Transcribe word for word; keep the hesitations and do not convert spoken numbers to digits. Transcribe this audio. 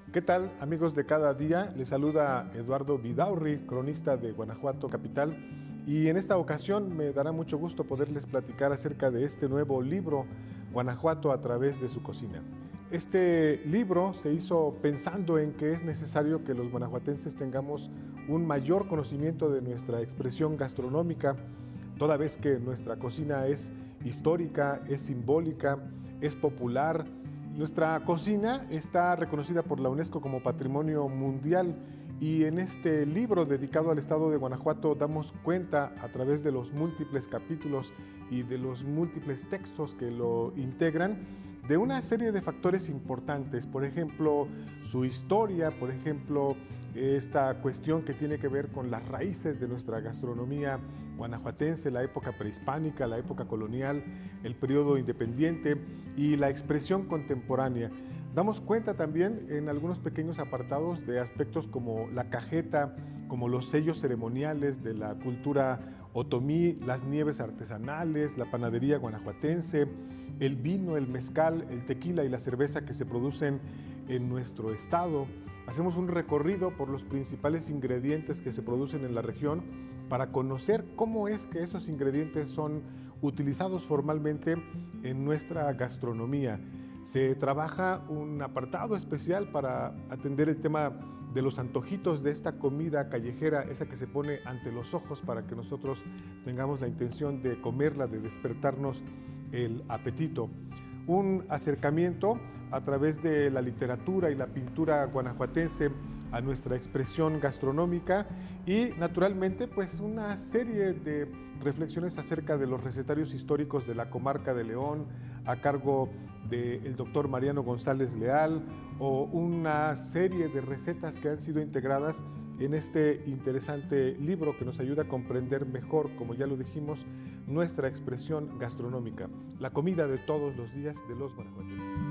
¿Qué tal, amigos de cada día? Les saluda Eduardo Vidaurri, cronista de Guanajuato Capital, y en esta ocasión me dará mucho gusto poderles platicar acerca de este nuevo libro, Guanajuato a través de su cocina. Este libro se hizo pensando en que es necesario que los guanajuatenses tengamos un mayor conocimiento de nuestra expresión gastronómica, toda vez que nuestra cocina es histórica, es simbólica, es popular. Nuestra cocina está reconocida por la UNESCO como Patrimonio Mundial, y en este libro dedicado al estado de Guanajuato damos cuenta, a través de los múltiples capítulos y de los múltiples textos que lo integran, de una serie de factores importantes. Por ejemplo, su historia, por ejemplo, esta cuestión que tiene que ver con las raíces de nuestra gastronomía guanajuatense, la época prehispánica, la época colonial, el periodo independiente y la expresión contemporánea. Damos cuenta también en algunos pequeños apartados de aspectos como la cajeta, como los sellos ceremoniales de la cultura otomí, las nieves artesanales, la panadería guanajuatense, el vino, el mezcal, el tequila y la cerveza que se producen en nuestro estado. Hacemos un recorrido por los principales ingredientes que se producen en la región para conocer cómo es que esos ingredientes son utilizados formalmente en nuestra gastronomía. Se trabaja un apartado especial para atender el tema de los antojitos de esta comida callejera, esa que se pone ante los ojos para que nosotros tengamos la intención de comerla, de despertarnos el apetito. Un acercamiento a través de la literatura y la pintura guanajuatense a nuestra expresión gastronómica, y naturalmente pues una serie de reflexiones acerca de los recetarios históricos de la comarca de León a cargo del doctor Mariano González Leal, o una serie de recetas que han sido integradas en este interesante libro que nos ayuda a comprender mejor, como ya lo dijimos, nuestra expresión gastronómica, la comida de todos los días de los guanajuatenses.